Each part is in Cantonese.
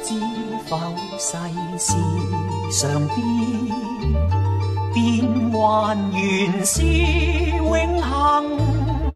知否世事常變，變幻原是永恆。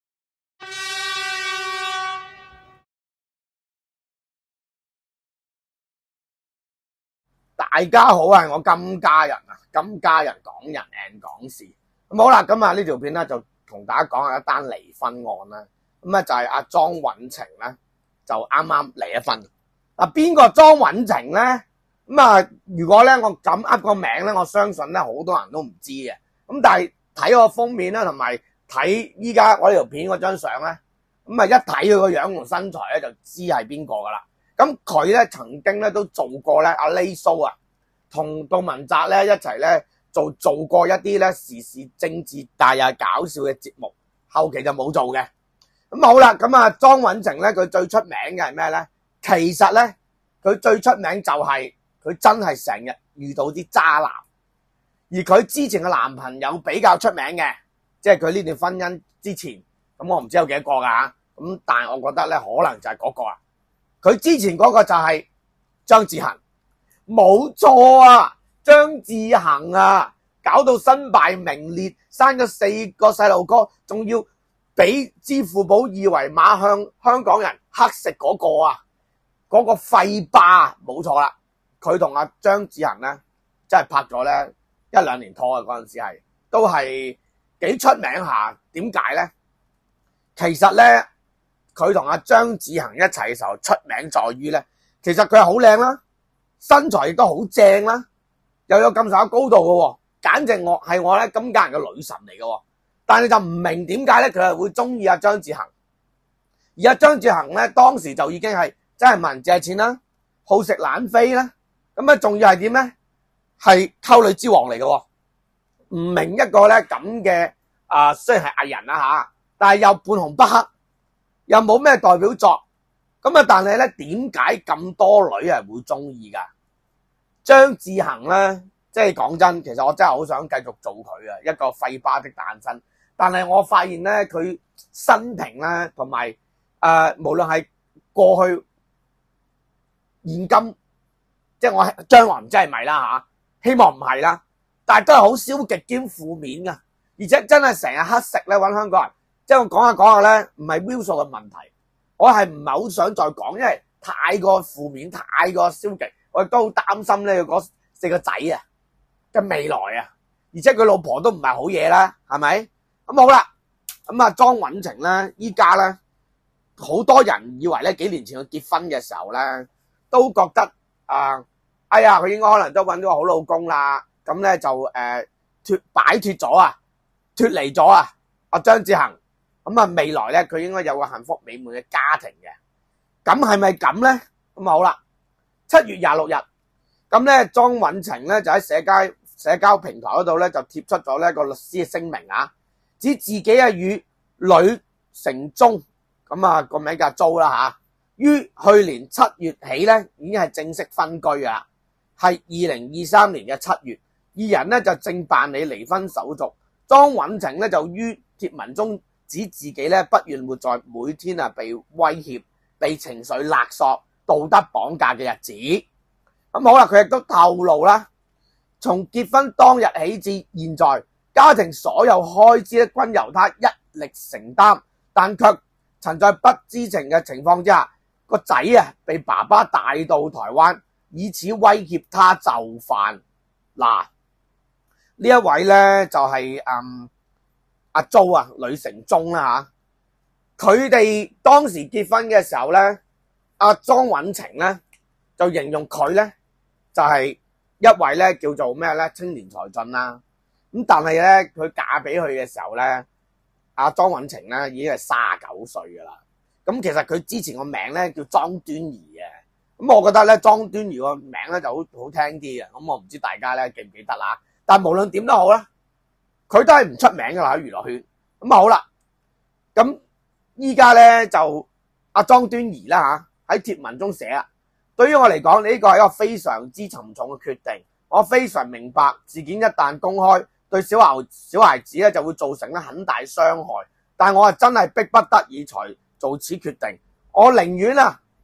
大家好啊，我金家人啊，金家人講人 and 講事。咁好啦，咁啊呢條片咧就同大家講下一單離婚案啦。咁啊就係阿莊允晴咧就啱啱離咗婚。嗱，邊個莊允晴咧？咁啊如果咧我咁噏個名咧，我相信咧好多人都唔知嘅。咁但係睇個封面啦，同埋睇依家我呢條片嗰張相咧，咁啊一睇佢個樣同身材咧就知係邊個噶啦。咁佢咧曾經咧都做過咧阿 Lay Show 啊，同杜汶澤咧一齊咧做過一啲咧時事政治但又係搞笑嘅節目，後期就冇做嘅。咁好啦，咁啊莊允晴咧佢最出名嘅係咩咧？其實咧佢最出名就係佢真係成日遇到啲渣男，而佢之前嘅男朋友比較出名嘅，即係佢呢段婚姻之前，咁我唔知有幾多個㗎，咁但係我覺得咧可能就係嗰個啊。佢之前嗰個就係張致恒，冇錯啊！張致恒啊，搞到身敗名裂，生咗4個細路哥，仲要俾支付寶二維碼向香港人乞食嗰個啊，嗰個廢霸冇錯啦。佢同阿張致恒咧，真係拍咗咧1-2年拖啊，嗰陣時係都係幾出名下。點解咧？其實咧。佢同阿張致恒一齊嘅時候出名在於咧，其實佢係好靚啦，身材亦都好正啦，又有咁上下高度嘅喎，簡直係我咧金家人嘅女神嚟嘅喎。但係就唔明點解咧佢係會中意阿張致恒，而阿張致恒咧當時就已經係真係問人借錢啦，好食懶飛啦，咁啊仲要係點咧？係溝女之王嚟嘅喎，唔明一個咧咁嘅雖然係藝人啦嚇，但係又半紅不黑。又冇咩代表作，咁啊！但係咧，點解咁多女係會中意噶？張致恒咧，即係講真，其實我真係好想繼續做佢啊，一個廢巴的誕生。但係我發現咧，佢生平咧，同埋無論係過去、現今，即係我將來唔知係咪啦嚇，希望唔係啦。但係都係好消極兼負面噶，而且真係成日乞食咧，揾香港人。即係我講下講下咧，唔係 view 數嘅問題，我係唔係好想再講，因為太過負面、太過消極，我亦都好擔心咧佢嗰4個仔啊嘅未來啊，而且佢老婆都唔係好嘢啦，係咪？咁好啦，咁啊莊允晴咧，依家咧好多人以為咧幾年前佢結婚嘅時候咧，都覺得哎呀佢應該可能都揾到個好老公啦，咁咧就擺脫咗啊，脫離咗啊阿張致恒。咁啊，未來咧，佢應該有個幸福美滿嘅家庭嘅。咁係咪咁咧？咁啊好啦，7月26日，咁咧莊允晴咧就喺社交平台嗰度咧就貼出咗呢個律師嘅聲明啊，指自己啊與呂成忠，咁啊個名叫租啦嚇，於去年7月起咧已經係正式分居啊，係2023年嘅7月，二人咧就正辦理離婚手續。莊允晴咧就於貼文中指自己咧不願活在每天被威脅、被情緒勒索、道德綁架嘅日子。咁好啦，佢亦都透露啦，從結婚當日起至現在，家庭所有開支咧均由他一力承擔，但卻曾在不知情嘅情況之下，個仔被爸爸帶到台灣，以此威脅他就範。嗱，呢一位咧就係阿租啊，呂成忠啦嚇，佢哋當時結婚嘅時候咧，阿莊允晴咧就形容佢咧就係一位咧叫做咩咧青年才俊啦。咁但係咧佢嫁俾佢嘅時候咧，阿莊允晴咧已經係39歲噶啦。咁其實佢之前個名咧叫莊端儀嘅。咁我覺得咧莊端儀個名咧就好聽啲嘅。咁我唔知大家咧記唔記得啦。但係無論點都好啦。佢都係唔出名噶啦喺娛樂圈，咁好啦，咁依家咧就阿莊端儀啦嚇喺貼文中寫啊，對於我嚟講呢個係一個非常之沉重嘅決定，我非常明白事件一旦公開，對小孩子咧就會造成咧很大傷害，但我係真係迫不得已才做此決定，我寧願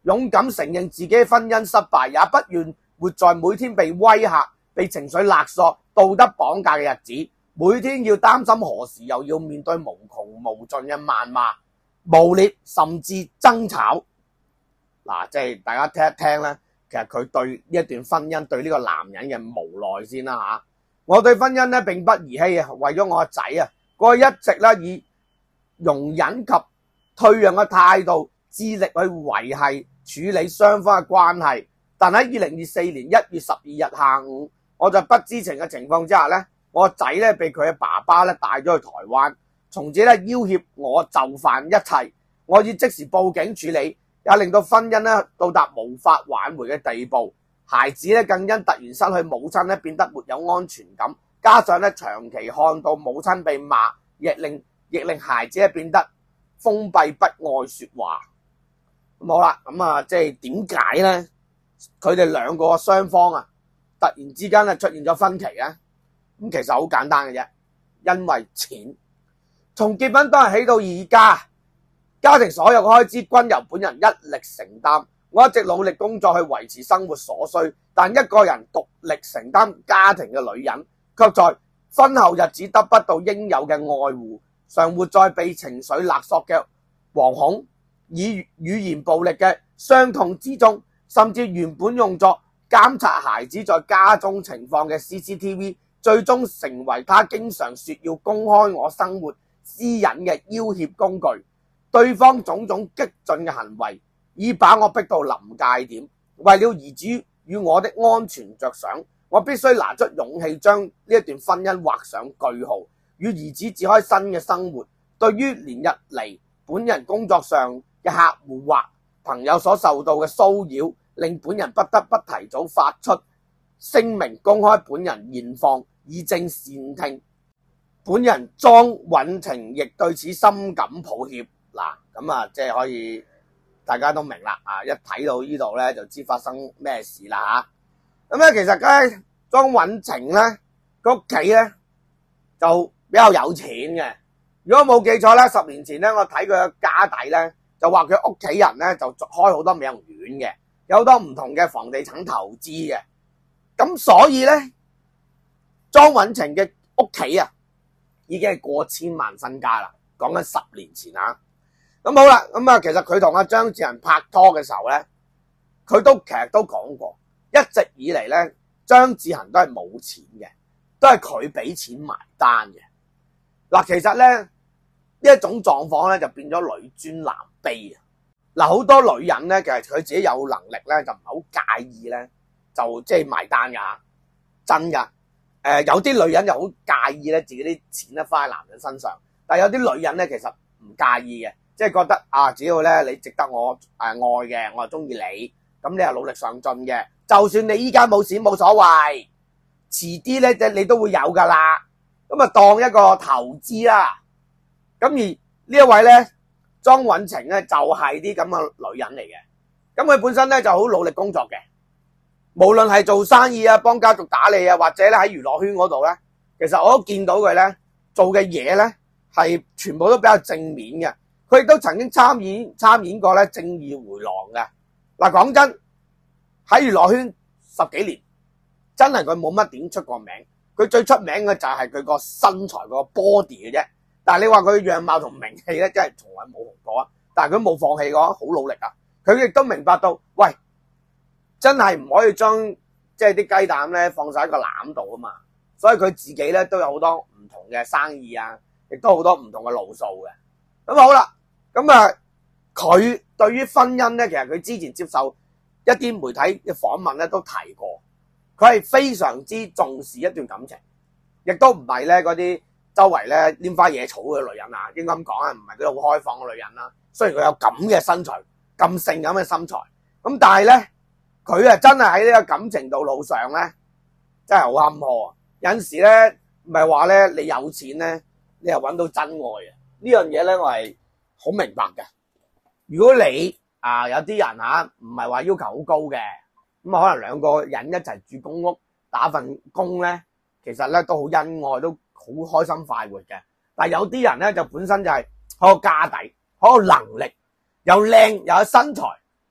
勇敢承認自己婚姻失敗，也不願活在每天被威嚇、被情緒勒索、道德綁架嘅日子，每天要擔心何時又要面對無窮無盡嘅謾罵、誣蔑，甚至爭吵。嗱，即係大家聽一聽咧，其實佢對呢一段婚姻，對呢個男人嘅無奈先啦嚇。我對婚姻咧並不兒戲啊，為咗我個仔啊，過去一直咧以容忍及退讓嘅態度，致力去維繫處理雙方嘅關係。但喺2024年1月12日下午，我在不知情嘅情況之下咧，我個仔咧被佢嘅爸爸咧帶咗去台灣，從此咧要挾我就範一切。我已即時報警處理，也令到婚姻咧到達無法挽回嘅地步。孩子咧更因突然失去母親咧變得沒有安全感，加上咧長期看到母親被罵，亦令孩子咧變得封閉不愛說話。咁好啦，咁啊即係點解咧？佢哋兩個雙方啊，突然之間出現咗分歧啊！咁其實好簡單嘅啫，因為錢。從結婚當日起到而家，家庭所有嘅開支均由本人一力承擔。我一直努力工作去維持生活所需，但一個人獨力承擔家庭嘅女人，卻在婚後日子得不到應有嘅愛護，常活在被情緒勒索嘅惶恐，以語言暴力嘅傷痛之中。甚至原本用作監察孩子在家中情況嘅 CCTV， 最終成為他經常說要公開我生活私隱嘅要挾工具。對方種種激進嘅行為已把我逼到臨界點。為了兒子與我的安全着想，我必須拿出勇氣將呢一段婚姻畫上句號，與兒子展開新嘅生活。對於連日嚟本人工作上嘅客戶或朋友所受到嘅騷擾，令本人不得不提早發出聲明公開本人現況，以正善聽。本人莊允晴亦對此深感抱歉。嗱，咁啊，即係可以大家都明啦。啊，一睇到呢度咧就知發生咩事啦嚇。咁咧其實咧莊允晴咧個屋企咧就比較有錢嘅。如果冇記錯咧，10年前咧我睇佢嘅家底咧，就話佢屋企人咧就開好多美容院嘅。有好多唔同嘅房地產投資嘅，咁所以咧，莊允晴嘅屋企啊，已經係過千萬身家啦。講緊10年前啊，咁好啦，咁啊，其實佢同阿張智霖拍拖嘅時候咧，佢其實都講過，一直以嚟咧，張智霖都係冇錢嘅，都係佢俾錢埋單嘅。嗱，其實咧呢一種狀況咧就變咗女尊男卑啊。嗱，好多女人咧，其實佢自己有能力咧，就唔係好介意咧，就即係埋單噶，真噶。有啲女人就好介意咧，自己啲錢咧花喺男人身上，但係有啲女人咧，其實唔介意嘅，即係覺得啊，只要咧你值得我愛嘅，我係中意你，咁你係努力上進嘅，就算你依家冇錢冇所謂，遲啲咧你都會有噶啦，咁啊當一個投資啦。咁而呢一位咧，莊允晴咧就係啲咁嘅女人嚟嘅，咁佢本身咧就好努力工作嘅，無論係做生意啊、幫家族打理啊，或者咧喺娛樂圈嗰度咧，其實我都見到佢咧做嘅嘢咧係全部都比較正面嘅。佢亦都曾經參演過咧《正義迴廊》嘅。嗱，講真，喺娛樂圈10幾年，真係佢冇乜點出過名。佢最出名嘅就係佢個身材個 body 嘅啫。但係你話佢樣貌同名氣咧，真係從來冇紅過啊！但係佢冇放棄過，好努力啊！佢亦都明白到，喂，真係唔可以將即係啲雞蛋咧放晒喺個籃度啊嘛！所以佢自己咧都有好多唔同嘅生意啊，亦都好多唔同嘅路數嘅。咁好啦，咁啊，佢對於婚姻咧，其實佢之前接受一啲媒體嘅訪問咧都提過，佢係非常之重視一段感情，亦都唔係咧嗰啲周圍咧拈花惹草嘅女人啊，應該咁講啊，唔係嗰啲好開放嘅女人啦。雖然佢有咁嘅身材，咁性感嘅身材，咁但係咧，佢啊真係喺呢個感情道路上咧，真係好坎坷啊！有陣時咧，唔係話咧你有錢咧，你又揾到真愛啊！呢樣嘢咧，我係好明白嘅。如果你有啲人嚇唔係話要求好高嘅，咁啊可能兩個人一齊住公屋打份工咧，其實咧都好恩愛，都好開心快活嘅。但係有啲人咧就本身就係好有家底，好有能力，又靚又有身材，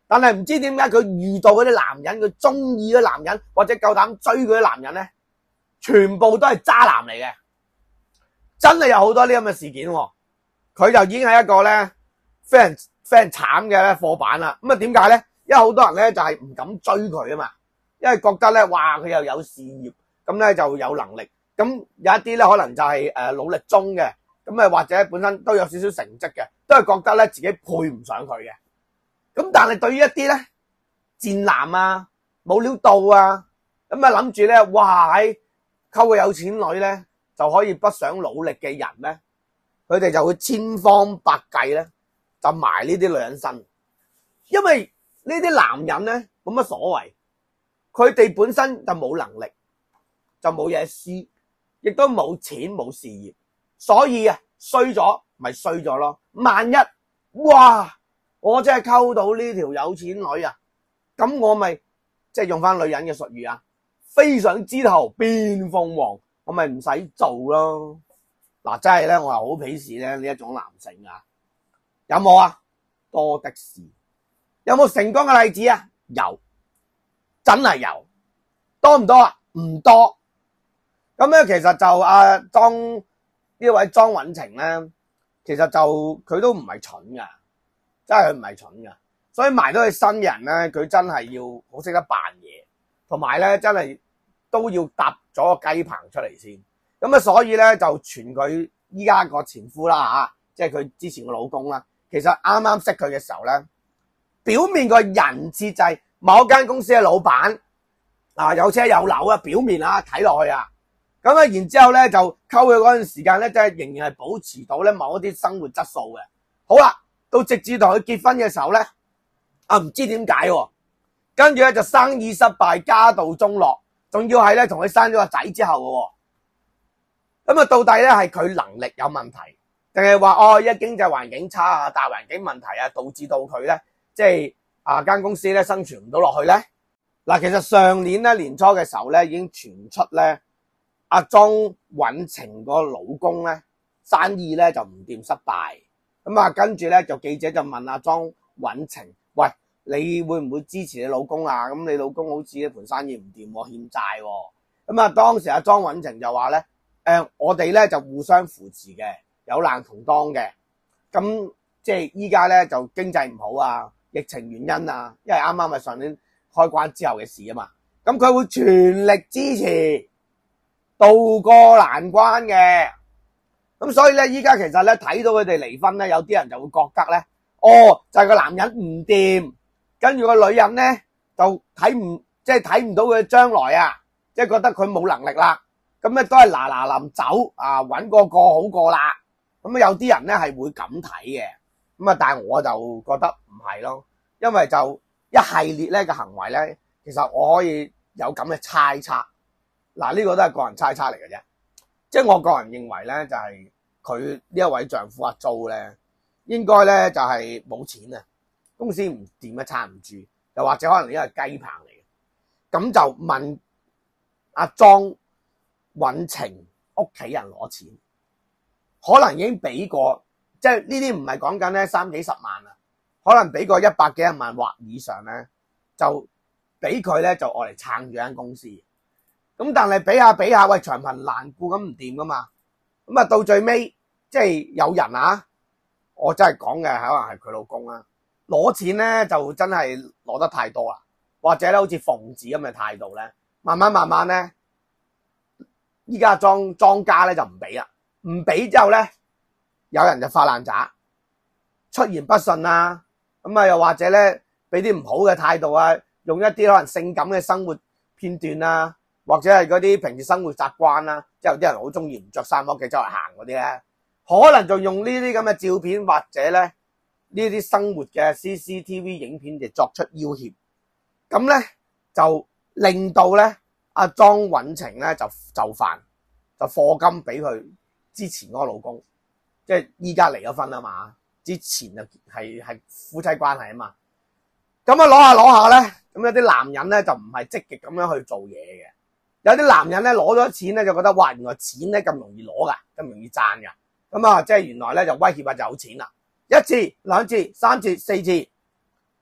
但係唔知點解佢遇到嗰啲男人，佢中意嗰啲男人或者夠膽追嗰啲男人咧，全部都係渣男嚟嘅，真係有好多呢咁嘅事件。佢就已經係一個咧非常慘嘅咧貨板啦。咁啊點解咧？因為好多人咧就係唔敢追佢啊嘛，因為覺得咧哇佢又有事業，咁咧就有能力。咁有一啲咧可能就係努力中嘅，咁啊或者本身都有少少成績嘅，都係覺得咧自己配唔上佢嘅。咁但係對於一啲咧賤男啊冇料到啊，咁啊諗住咧哇喺溝個有錢女咧就可以不想努力嘅人咧，佢哋就會千方百計咧就埋呢啲女人身，因為呢啲男人咧冇乜所謂，佢哋本身就冇能力，就冇嘢輸，亦都冇錢冇事業，所以啊衰咗咪衰咗咯。萬一哇我真係溝到呢條有錢女啊，咁我咪即係用翻女人嘅術語啊，飛上枝頭變鳳凰，我咪唔使做咯。嗱，真係咧，我係好鄙視咧呢一種男性啊。有冇啊？多的是。有冇成功嘅例子啊？有，真係有。多唔多啊？唔多。咁咧，其實就呢位莊允晴咧，其實就佢都唔係蠢噶，真係佢唔係蠢噶。所以埋到佢身嘅人咧，佢真係要好識得扮嘢，同埋咧真係都要搭咗個雞棚出嚟先。咁啊，所以咧就傳佢依家個前夫啦嚇，即係佢之前個老公啦。其實啱啱識佢嘅時候咧，表面個人設就係某間公司嘅老闆啊，有車有樓啊，表面啊睇落去啊，咁啊，然之後咧就溝佢嗰陣時間咧，即係仍然係保持到咧某一啲生活質素嘅。好啦，到直至同佢結婚嘅時候咧，啊唔知點解喎，跟住咧就生意失敗，家道中落，仲要係咧同佢生咗個仔之後嘅喎。咁啊，到底咧係佢能力有問題，定係話一經濟環境差啊、大環境問題啊，導致到佢咧即係間公司咧生存唔到落去咧？嗱，其實上年咧年初嘅時候咧已經傳出咧阿莊允晴個老公咧生意咧就唔掂失敗，咁啊跟住咧就記者就問阿莊允晴：喂，你會唔會支持你老公啊？咁你老公好似呢盤生意唔掂喎，欠債喎。咁啊當時阿莊允晴就話咧：我哋咧就互相扶持嘅，有難同當嘅。咁即係依家咧就經濟唔好啊，疫情原因啊，因為啱啱係上年開關之後嘅事啊嘛。咁佢會全力支持渡過難關嘅。咁所以咧依家其實咧睇到佢哋離婚咧，有啲人就會覺得咧，就係個男人唔掂，跟住個女人咧就睇唔到佢將來啊，即係覺得佢冇能力啦。咁咧都係嗱臨走啊，揾個好過啦。咁有啲人咧係會咁睇嘅，咁啊，但係我就覺得唔係咯，因為就一系列咧嘅行為咧，其實我可以有咁嘅猜測。嗱，呢個都係個人猜測嚟嘅啫，即係我個人認為咧，就係佢呢一位丈夫阿租咧，應該咧就係冇錢啊，公司唔掂啊，撐唔住，又或者可能呢個係雞棚嚟嘅，咁就問阿莊允晴屋企人攞錢，可能已經俾過，即係呢啲唔係講緊咧30幾40萬啊，可能俾過100幾萬或以上咧，就俾佢咧就愛嚟撐住間公司。咁但係比下，喂，長貧難顧咁唔掂噶嘛。咁啊到最尾即係有人啊，我真係講嘅可能係佢老公啦，攞錢咧就真係攞得太多啦，或者咧好似奉旨咁嘅態度咧，慢慢咧。依家莊家咧就唔俾啦，唔俾之後咧，有人就發爛渣，出言不遜啊，咁啊又或者咧俾啲唔好嘅態度啊，用一啲可能性感嘅生活片段啊，或者係嗰啲平時生活習慣啦，即係有啲人好中意唔着衫屋企周圍行嗰啲咧，可能就用呢啲咁嘅照片或者咧呢啲生活嘅 CCTV 影片嚟作出要挾，咁咧就令到咧。阿莊允晴咧就範，就課金俾佢之前嗰個老公，即係依家離咗婚啊嘛，之前就係夫妻關係啊嘛。咁啊攞下咧，咁有啲男人咧就唔係積極咁樣去做嘢嘅，有啲男人咧攞咗錢咧就覺得哇，原來錢咧咁容易攞噶，咁容易賺噶，咁啊即係原來咧就威脅就有錢啦，1次、2次、3次、4次，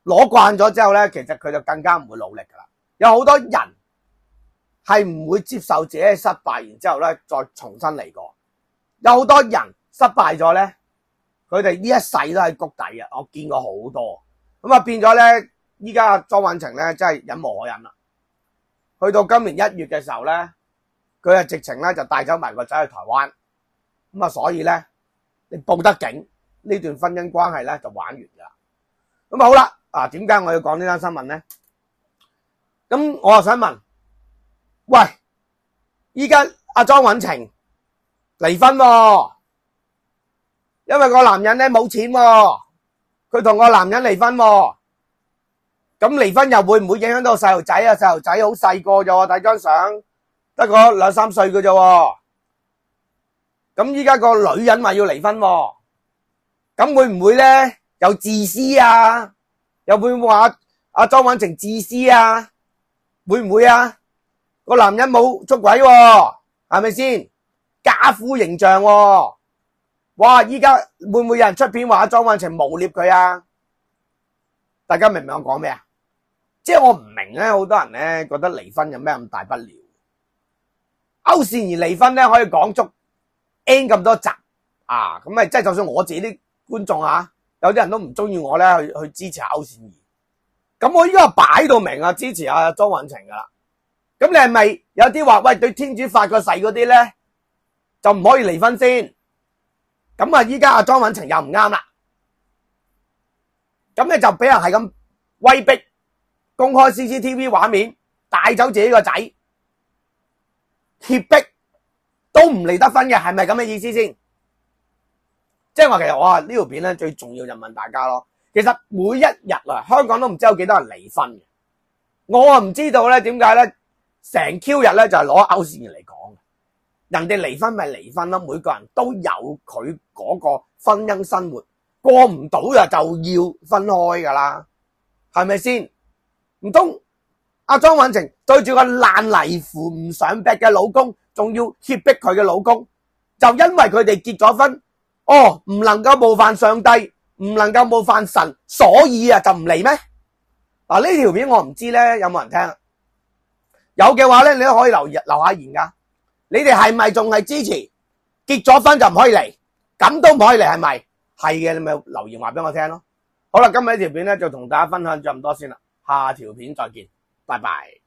攞慣咗之後咧，其實佢就更加唔會努力噶啦。有好多人係唔會接受自己嘅失敗，然之後咧再重新嚟過。有好多人失敗咗咧，佢哋呢一世都喺谷底啊！我見過好多，咁啊變咗咧，依家莊允晴咧真係忍無可忍啦。去到今年1月嘅時候咧，佢啊直情咧就帶走埋個仔去台灣，咁啊所以咧你報得警，呢段婚姻關係咧就玩完噶啦。咁啊好啦，啊點解我要講呢單新聞咧？咁我又想問，喂，依家阿莊允晴離婚喎，因為個男人咧冇錢喎，佢同個男人離婚喎。咁離婚又會唔會影響到細路仔啊？細路仔好細個啫喎，睇張相得個2、3歲嘅啫喎。咁依家個女人話要離婚喎，咁會唔會咧有自私啊？又會唔會話阿莊允晴自私啊？會唔會啊？個男人冇出軌喎，係咪先？家夫形象喎，哇！依家會唔會有人出片話阿莊允晴誣衊佢啊？大家明唔明我講咩啊？即係我唔明咧，好多人咧覺得離婚有咩咁大不了？歐倩怡離婚咧可以講足 N 咁多集啊！咁咪即係就算我自己啲觀眾啊，有啲人都唔中意我咧去支持歐倩怡，咁我依家擺到明啊支持阿莊允晴噶啦。咁你係咪有啲話喂對天主發過誓嗰啲咧就唔可以離婚先？咁啊依家阿莊允晴又唔啱啦，咁你就俾人係咁威逼。公開 CCTV 畫面，帶走自己個仔，脅迫都唔離得婚嘅，係咪咁嘅意思先？即係話其實我話呢條片咧最重要就問大家咯。其實每一日啊，香港都唔知有幾多人離婚嘅。我啊唔知道咧點解咧，成 Q 日咧就係攞歐倩怡嚟講。人哋離婚咪離婚啦，每個人都有佢嗰個婚姻生活，過唔到就要分開噶啦，係咪先？唔通阿莊允晴對住個爛泥扶唔上壁嘅老公，仲要脅迫佢嘅老公，就因為佢哋結咗婚，唔能夠冒犯上帝，唔能夠冒犯神，所以啊就唔離咩？嗱，呢條片我唔知咧有冇人聽，有嘅話咧你都可以留下言噶。你哋係咪仲係支持結咗婚就唔可以離？咁都唔可以離係咪？係嘅，你咪留言話俾我聽咯。好啦，今日呢條片咧就同大家分享咗咁多先啦。下條片再見，拜拜。